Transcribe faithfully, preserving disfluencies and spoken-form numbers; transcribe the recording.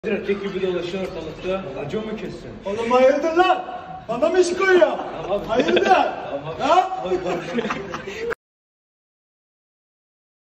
Erkek gibi dolaşıyor ortalıkta. Acı mı kessin? Oğlum hayırdır lan? Bana mı iş koyuyor? Hayırdır? Tamam. Ha?